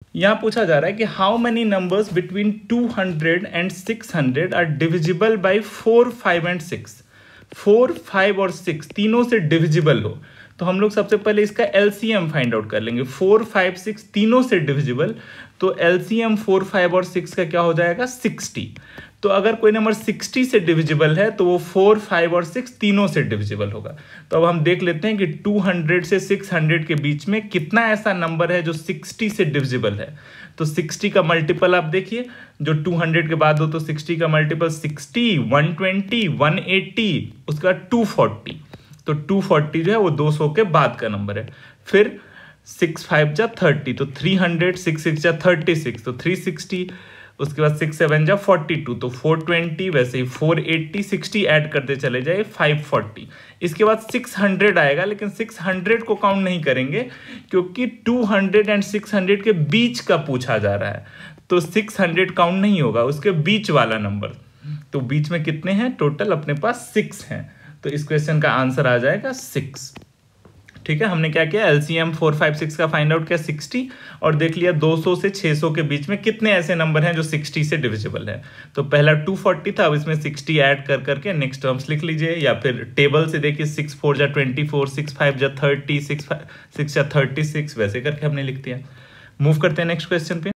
यहाँ पूछा जा रहा है कि how many numbers between 200 and 600 are divisible by 4, 5 and 6। 4, 5 और 6 तीनों से डिविजिबल हो, तो हम लोग सबसे पहले इसका एलसीएम फाइंड आउट कर लेंगे। 4, 5, 6 तीनों से डिविजिबल, तो एलसीएम 4, 5 और 6 का क्या हो जाएगा 60। तो अगर कोई नंबर 60 से डिविजिबल है तो वो 4, 5 और 6 तीनों से डिविजिबल होगा। तो अब हम देख लेते हैं कि 200 से 600 के बीच में कितना ऐसा नंबर है जो 60 से डिविजिबल है। तो 60 का मल्टीपल आप देखिए, जो 200 के बाद हो तो 60 का मल्टीपल 60, 120, 180, उसका 240। तो 240 जो है वो 200 के बाद का नंबर है। फिर 6, 5 जा 30, तो 300, 6, 6 जा 36, तो 360। उसके बाद 6, 7 जा 42, तो 420, वैसे ही 480, 60 ऐड करते चले जाए 540। इसके बाद 600 आएगा, लेकिन 600 को काउंट नहीं करेंगे क्योंकि 200 एंड 600 के बीच का पूछा जा रहा है, तो 600 काउंट नहीं होगा, उसके बीच वाला नंबर। तो बीच में कितने हैं टोटल, अपने पास 6 हैं, तो इस क्वेश्चन का आंसर आ जाएगा 6। ठीक है, हमने क्या किया, एलसीएम 4, 5, 6 का फाइंड आउट किया 60, और देख लिया 200 से 600 के बीच में कितने ऐसे नंबर हैं जो 60 से डिविजिबल है। तो पहला 240 था, अब इसमें 60 ऐड कर करके नेक्स्ट टर्म्स लिख लीजिए, या फिर टेबल से देखिए 6, 4 जा 24, 6, 5 जा 30, 6 जा 36, वैसे करके हमने लिख दिया। मूव करते हैं नेक्स्ट क्वेश्चन पे।